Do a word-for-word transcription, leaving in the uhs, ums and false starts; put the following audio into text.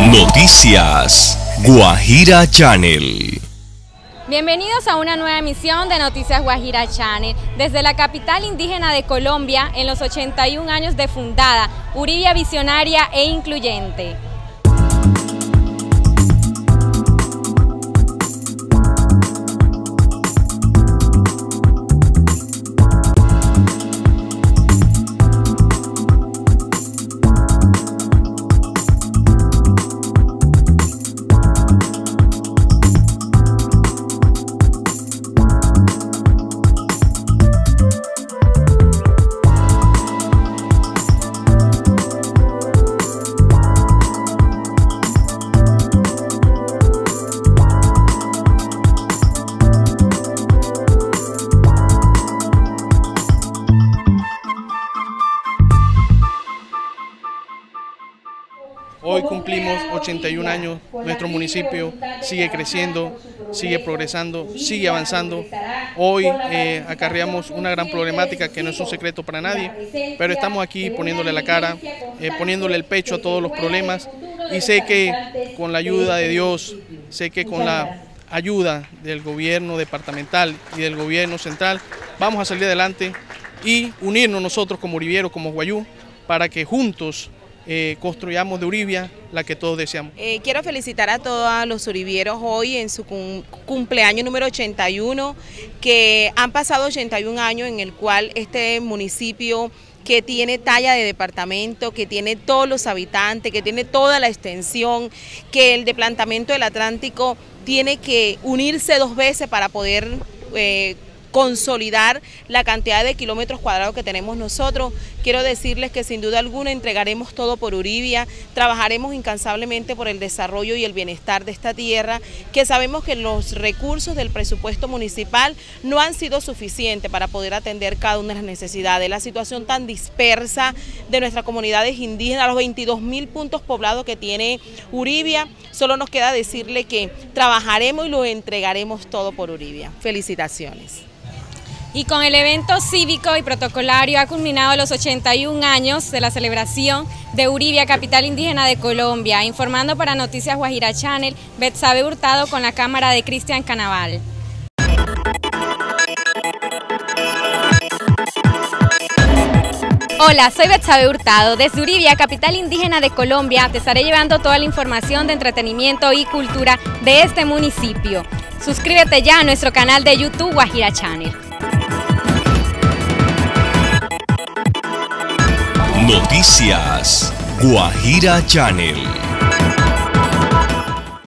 Noticias Guajira Channel. Bienvenidos a una nueva emisión de Noticias Guajira Channel. Desde la capital indígena de Colombia, en los ochenta y un años de fundada, Uribia visionaria e incluyente. Hoy cumplimos ochenta y un años, nuestro municipio sigue creciendo, sigue progresando, sigue avanzando. Hoy eh, acarreamos una gran problemática que no es un secreto para nadie, pero estamos aquí poniéndole la cara, eh, poniéndole el pecho a todos los problemas, y sé que con la ayuda de Dios, sé que con la ayuda del gobierno departamental y del gobierno central vamos a salir adelante y unirnos nosotros como uribieros, como guayú, para que juntos Eh, construyamos de Uribia la que todos deseamos. Eh, quiero felicitar a todos los uribieros hoy en su cumpleaños número ochenta y uno, que han pasado ochenta y un años en el cual este municipio, que tiene talla de departamento, que tiene todos los habitantes, que tiene toda la extensión, que el departamento del Atlántico tiene que unirse dos veces para poder eh, consolidar la cantidad de kilómetros cuadrados que tenemos nosotros. Quiero decirles que sin duda alguna entregaremos todo por Uribia, trabajaremos incansablemente por el desarrollo y el bienestar de esta tierra, que sabemos que los recursos del presupuesto municipal no han sido suficientes para poder atender cada una de las necesidades. La situación tan dispersa de nuestras comunidades indígenas, los veintidós mil puntos poblados que tiene Uribia, solo nos queda decirle que trabajaremos y lo entregaremos todo por Uribia. Felicitaciones. Y con el evento cívico y protocolario ha culminado los ochenta y un años de la celebración de Uribia, capital indígena de Colombia. Informando para Noticias Guajira Channel, Betsabe Hurtado con la cámara de Cristian Canaval. Hola, soy Betsabe Hurtado. Desde Uribia, capital indígena de Colombia, te estaré llevando toda la información de entretenimiento y cultura de este municipio. Suscríbete ya a nuestro canal de YouTube Guajira Channel. Noticias Guajira Channel.